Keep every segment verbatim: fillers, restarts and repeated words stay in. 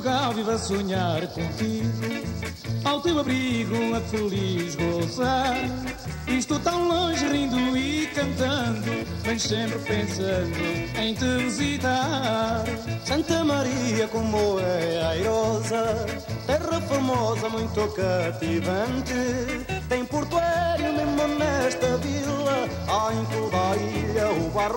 Portugal vivo a sonhar contigo, ao teu abrigo a feliz gozar. Isto tão longe rindo e cantando, vens sempre pensando em te visitar. Santa Maria como é airosa, terra formosa muito cativante. Tem portuário mesmo nesta vila, há em toda a ilha o barro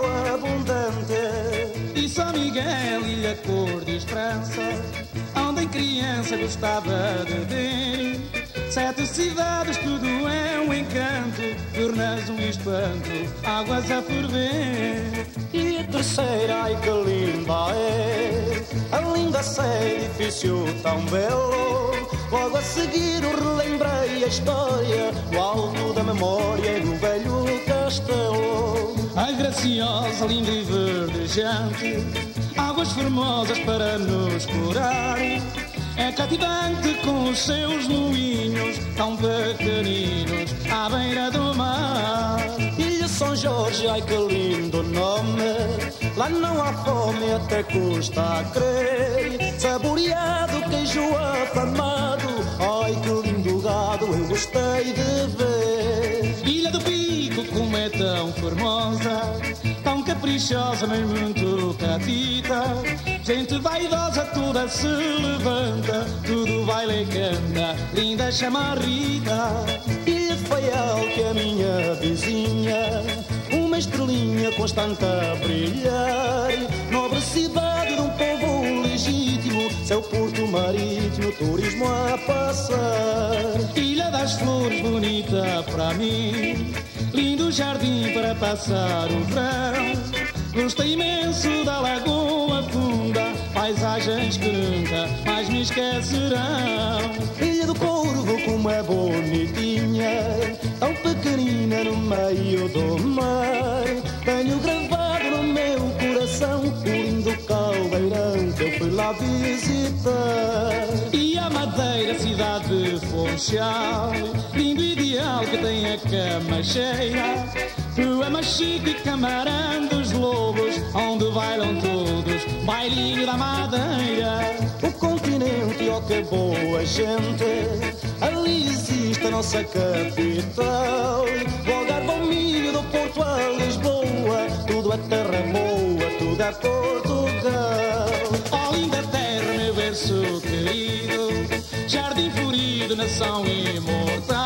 abundante. E São Miguel, ilha cor de esperança, onde em criança gostava de ver. Sete cidades, tudo é um encanto, tornas um espanto, águas a ferver. E a terceira, ai que linda é, a linda sé, edifício tão belo. Logo a seguir eu relembrei a história, o alto da memória no velho castelo. Ai graciosa, linda e verdejante, águas formosas para nos curar. É cativante com os seus moinhos tão pequeninos à beira do mar. Ilha São Jorge, ai que lindo nome, lá não há fome até custa a crer. Saboreado, queijo afamado, ai que lindo gado eu gostei de ver. Ilha do Pico, como é tão formosa, tão caprichosa, mas muito catita. Gente vaidosa toda se levanta, tudo baila e canta, linda chamarrita. E a Faial, que é a minha vizinha, uma estrelinha constante a brilhar. Nobre cidade de um povo legítimo, seu porto marítimo, turismo a passar. Ilha das flores, bonita para mim, lindo jardim para passar o verão. Gostei imenso da lagoa funda, paisagens que nunca mais me esquecerão. Ilha do Corvo, como é bonitinha, tão pequenina no meio do mar. Tenho gravado no meu coração o lindo caldeirão que eu fui lá visitar. E a Madeira, cidade de Funchal, lindo ideal que tem a cama cheia. Tu é Machico e Camarão dos Lobos, onde bailam todos, bailinho da Madeira. O continente, ó que boa gente, ali existe a nossa capital. Do Algarve ao Minho, do Porto a Lisboa, tudo é terra boa, tudo é Portugal. Ó linda terra, meu berço querido, jardim florido, nação imortal.